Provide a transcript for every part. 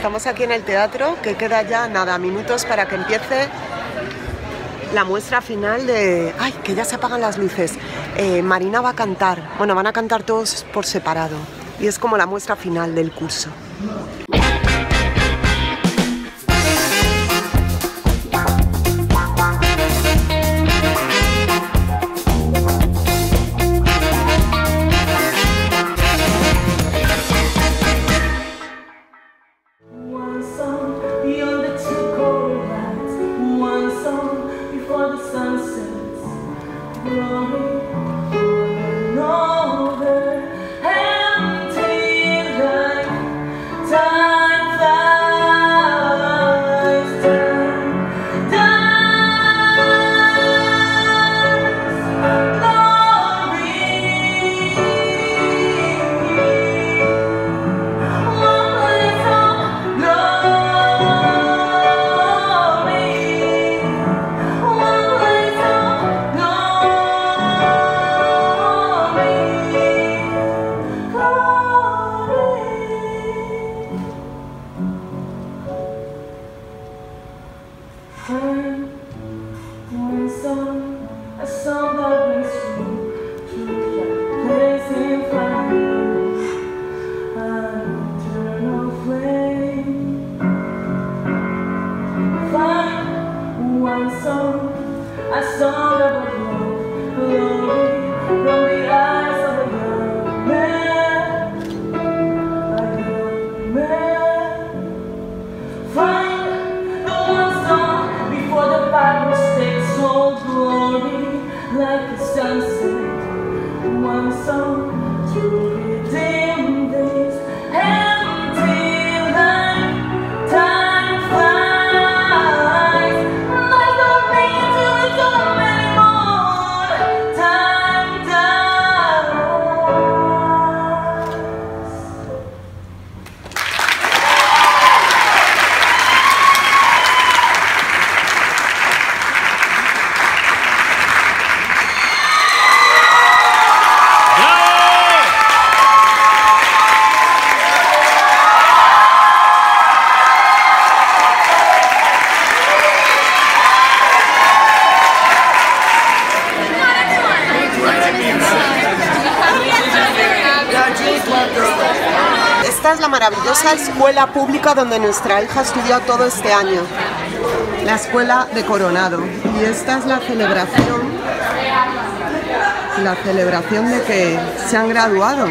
Estamos aquí en el teatro, que queda ya nada, minutos para que empiece la muestra final de... ¡Ay, que ya se apagan las luces! Marina va a cantar. Bueno, van a cantar todos por separado. Y es como la muestra final del curso. Esta es la maravillosa escuela pública donde nuestra hija ha estudiado todo este año, la escuela de Coronado. Y esta es la celebración de que se han graduado.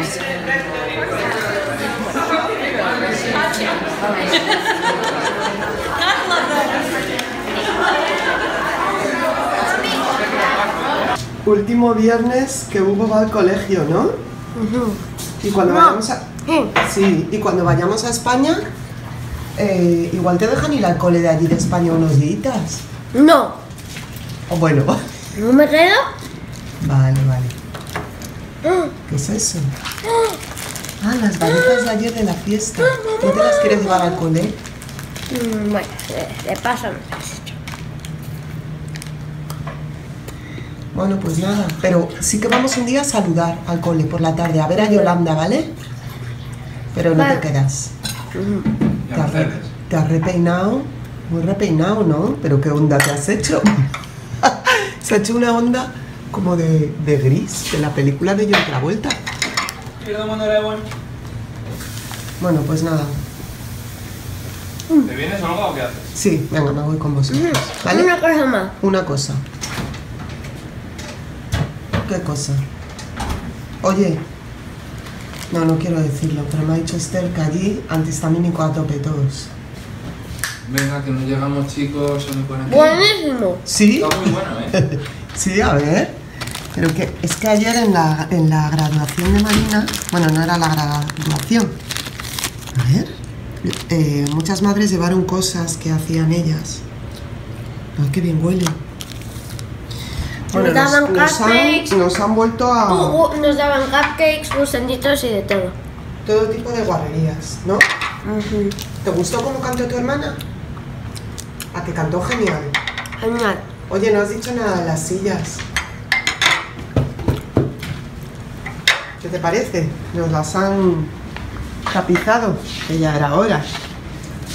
Último viernes que Hugo va al colegio, ¿no? Y cuando vayamos a... Sí, y cuando vayamos a España, igual te dejan ir al cole de allí de España unos días. No. O bueno. ¿No me quedo? Vale, vale. ¿Qué es eso? Ah, las varitas de ayer de la fiesta. ¿No te las quieres llevar al cole? Bueno, de paso me las he hecho. Bueno, pues nada, pero sí que vamos un día a saludar al cole por la tarde, a ver a Yolanda, ¿vale? Pero no te quedas. Te has repeinado, muy repeinado, ¿no? Pero qué onda te has hecho. Se ha hecho una onda como de gris, de la película de John Travolta. Bueno, pues nada. ¿Te vienes o algo o qué haces? Sí, venga, me voy con vosotros, ¿vale? Una cosa más. Una cosa. ¿Qué cosa? Oye, no quiero decirlo, pero me ha dicho Esther que allí antihistamínico a tope todos. Venga, que no llegamos, chicos, son 40. Buenísimo. ¿Sí? Está muy bueno, ¿eh? Sí, a ver. Pero que es que ayer en la graduación de Marina, bueno, no era la graduación. A ver, muchas madres llevaron cosas que hacían ellas. Ay, qué bien huele. Bueno, nos han vuelto a... Nos daban cupcakes, gusanditos y de todo. Todo tipo de guarrerías, ¿no? ¿Te gustó cómo cantó tu hermana? A que cantó genial. Genial. Oye, no has dicho nada de las sillas. ¿Qué te parece? Nos las han tapizado, que ya era hora.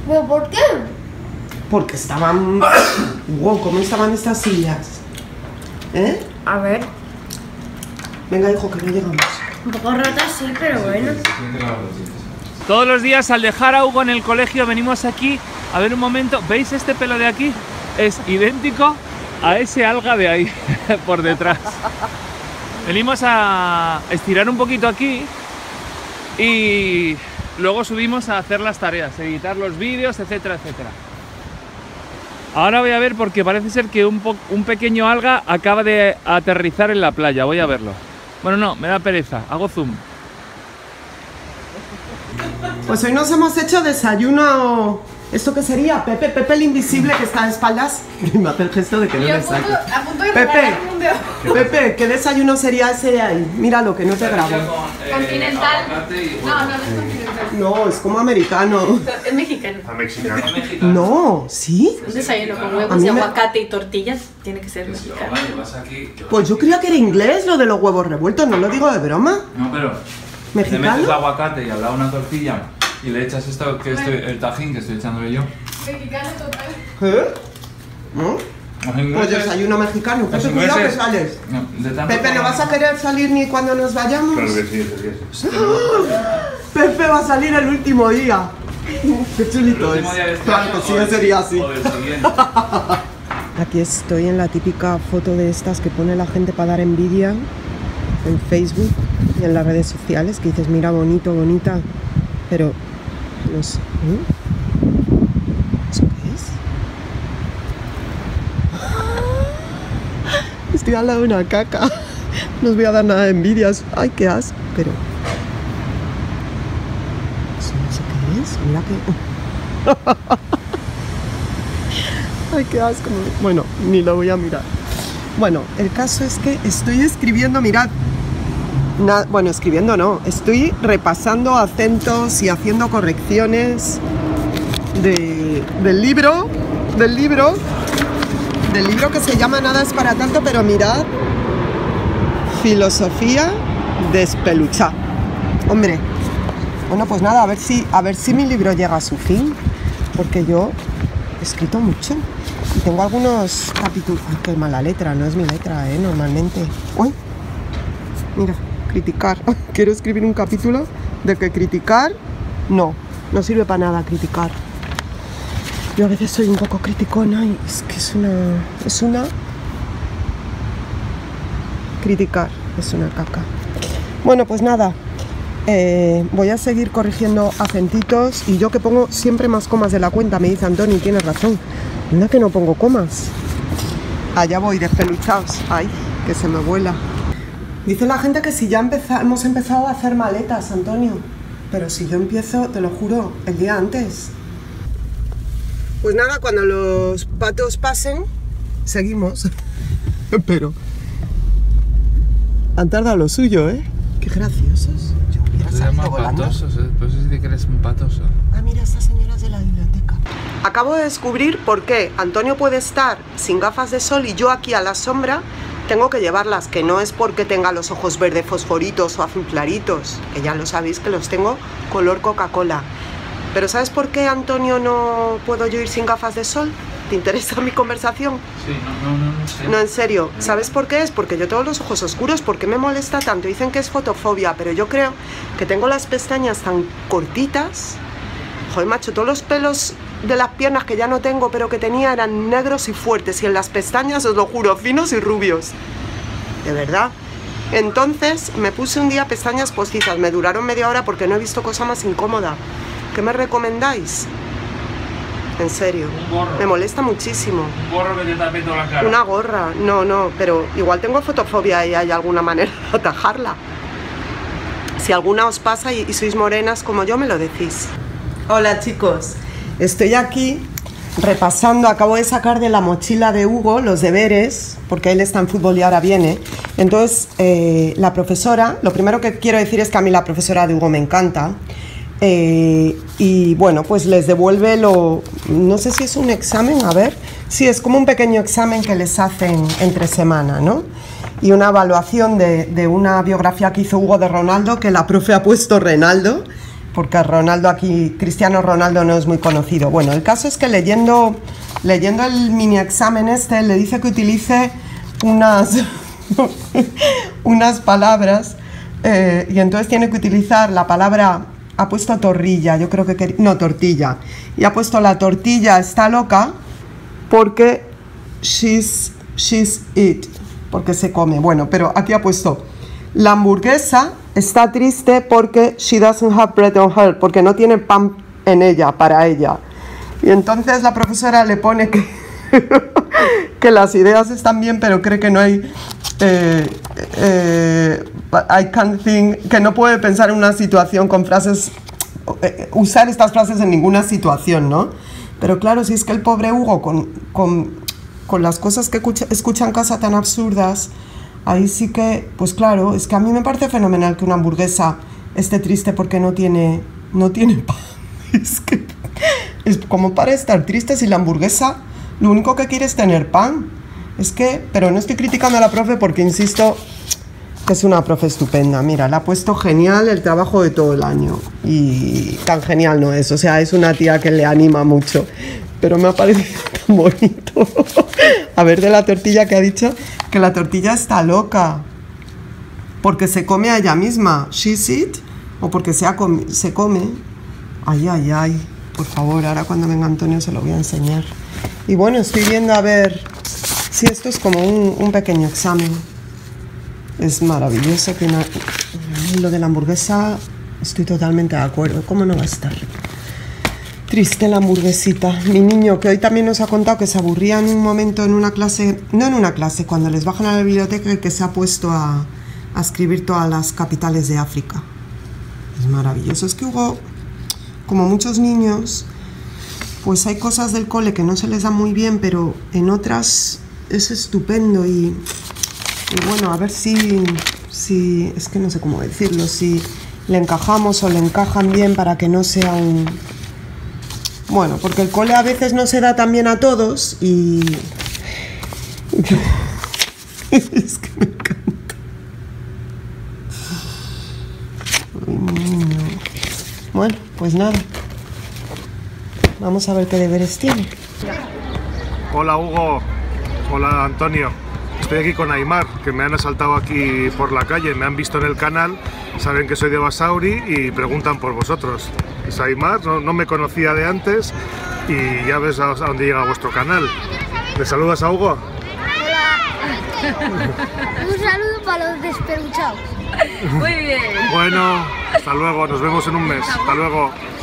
¿Pero por qué? Porque estaban... Wow, ¿cómo estaban estas sillas? ¿Eh? A ver. Venga, hijo, que no llegamos. Un poco rotas sí, pero bueno. Todos los días al dejar a Hugo en el colegio venimos aquí a ver un momento. ¿Veis este pelo de aquí? Es idéntico a ese alga de ahí, por detrás. Venimos a estirar un poquito aquí y luego subimos a hacer las tareas, editar los vídeos, etcétera, etcétera. Ahora voy a ver porque parece ser que un pequeño alga acaba de aterrizar en la playa. Voy a verlo. Bueno, no, me da pereza. Hago zoom. Pues hoy nos hemos hecho desayuno... ¿Esto qué sería? Pepe, Pepe el invisible que está de espaldas. Y me hace el gesto de que no le saque. A punto de Pepe, ¿qué desayuno sería ese de ahí? Míralo, que no te grabo. Continental. No es continental. No, es como americano. Es mexicano. No, ¿sí? Un desayuno con A huevos mí y me- aguacate y tortillas tiene que ser mexicano. Pues yo creía que era inglés lo de los huevos revueltos, no lo digo de broma. No, pero le metes ¿Mexicano? aguacate y al lado una tortilla y le echas esto, que el tajín que estoy echándole yo. Mexicano total. ¿Eh? ¿No? Los Pues ingleses- desayuno mexicano. los Pepe, cuidado que ingleses- sales. No, de tanto Pepe, ¿no vas a querer salir ni cuando nos vayamos? Claro que sí, sí. Pepe va a salir el último día. Qué chulito El es. último día de este Claro año que sí, o del- sería así. o del siguiente. Aquí estoy en la típica foto de estas que pone la gente para dar envidia en Facebook y en las redes sociales, que dices, mira, bonito, bonita, pero no sé. ¿Eso qué es? Estoy al lado de una caca. No os voy a dar nada de envidias. Ay, qué asco, pero... Eso no sé qué es. Mira que... Ay, qué asco. Bueno, ni lo voy a mirar. Bueno, el caso es que estoy escribiendo, mirad. Bueno, escribiendo no. Estoy repasando acentos y haciendo correcciones del libro que se llama Nada es para tanto, pero mirad. Filosofía despeluchada. Hombre. Bueno, pues nada, a ver si mi libro llega a su fin. Porque yo he escrito mucho. Y tengo algunos capítulos... Ay, qué mala letra, no es mi letra, normalmente. Uy, mira, criticar. Quiero escribir un capítulo de que criticar... No sirve para nada criticar. Yo a veces soy un poco criticona y es que es una... Criticar, es una caca. Bueno, pues nada. Voy a seguir corrigiendo acentitos y yo que pongo siempre más comas de la cuenta, me dice Antoni, tienes razón. Anda que no pongo comas. Allá voy, despeluchados. Ay, que se me vuela. Dice la gente que si ya hemos empezado a hacer maletas, Antonio. Pero si yo empiezo, te lo juro, el día antes. Pues nada, cuando los patos pasen, seguimos. Pero han tardado lo suyo, ¿eh? Qué graciosos. Yo hubiera Se salido llama volando. patosos, por eso dice que eres un patoso. Ah, mira, estas señoras de la biblioteca. Acabo de descubrir por qué Antonio puede estar sin gafas de sol y yo aquí a la sombra tengo que llevarlas, que no es porque tenga los ojos verde fosforitos o azul claritos, que ya lo sabéis que los tengo color Coca-Cola. Pero ¿sabes por qué, Antonio, no puedo yo ir sin gafas de sol? ¿Te interesa mi conversación? Sí, no sé. No, en serio. ¿Sabes por qué es? Porque yo tengo los ojos oscuros. ¿Por qué me molesta tanto? Dicen que es fotofobia, pero yo creo que tengo las pestañas tan cortitas. Joder, macho, todos los pelos de las piernas que ya no tengo, pero que tenía, eran negros y fuertes. Y en las pestañas, os lo juro, finos y rubios. De verdad. Entonces, me puse un día pestañas postizas. Me duraron media hora porque no he visto cosa más incómoda. ¿Qué me recomendáis? En serio, Un gorro. me molesta muchísimo. Un gorro que te tape toda la cara. Una gorra, no, pero igual tengo fotofobia y hay alguna manera de atajarla. Si alguna os pasa y sois morenas como yo, me lo decís. Hola chicos, estoy aquí repasando, acabo de sacar de la mochila de Hugo los deberes, porque él está en fútbol y ahora viene. Entonces, la profesora, lo primero que quiero decir es que a mí la profesora de Hugo me encanta. Y bueno, pues les devuelve no sé si es un examen, a ver, sí, es como un pequeño examen que les hacen entre semana, ¿no? Y una evaluación de una biografía que hizo Hugo de Ronaldo, que la profe ha puesto Renaldo, porque Ronaldo aquí, Cristiano Ronaldo no es muy conocido. Bueno, el caso es que leyendo el mini examen este, le dice que utilice unas palabras, y entonces tiene que utilizar la palabra, ha puesto torrilla, yo creo que no, tortilla, y ha puesto la tortilla está loca porque she's it, porque se come. Bueno, pero aquí ha puesto la hamburguesa está triste porque she doesn't have bread on her, porque no tiene pan en ella, para ella. Y entonces la profesora le pone que, que las ideas están bien, pero cree que no hay... I can't think, que no puede pensar en una situación con frases... usar estas frases en ninguna situación, ¿no? Pero claro, si es que el pobre Hugo, con las cosas que escucha en casa tan absurdas... Ahí sí que, pues claro, es que a mí me parece fenomenal que una hamburguesa esté triste porque no tiene pan. Es que es como para estar triste si la hamburguesa lo único que quiere es tener pan. Es que, pero no estoy criticando a la profe porque insisto que es una profe estupenda. Mira, le ha puesto genial el trabajo de todo el año. Y tan genial no es, o sea, es una tía que le anima mucho. Pero me ha parecido tan bonito. A ver, de la tortilla que ha dicho, que la tortilla está loca. Porque se come a ella misma. She's it. O porque se come. Ay, ay, ay. Por favor, ahora cuando venga Antonio se lo voy a enseñar. Y bueno, estoy viendo a ver si esto es como un pequeño examen. Es maravilloso que lo de la hamburguesa estoy totalmente de acuerdo. ¿Cómo no va a estar? Triste la hamburguesita. Mi niño, que hoy también nos ha contado que se aburría en un momento en una clase, no en una clase, cuando les bajan a la biblioteca, y que se ha puesto a escribir todas las capitales de África. Es maravilloso. Es que Hugo, como muchos niños, pues hay cosas del cole que no se les da muy bien, pero en otras es estupendo. Y bueno, a ver si es que no sé cómo decirlo, si le encajamos o le encajan bien para que no sea un... Bueno, porque el cole a veces no se da tan bien a todos y... Es que me encanta. Ay, niño. Bueno, pues nada. Vamos a ver qué deberes tiene. Hola Hugo. Hola Antonio. Estoy aquí con Aymar, que me han asaltado aquí por la calle, me han visto en el canal, saben que soy de Basauri y preguntan por vosotros. Es Aymar, no me conocía de antes y ya ves a dónde llega vuestro canal. ¿Le saludas a Hugo? Hola. Un saludo para los despeluchados. Muy bien. Bueno, hasta luego, nos vemos en un mes. Hasta luego.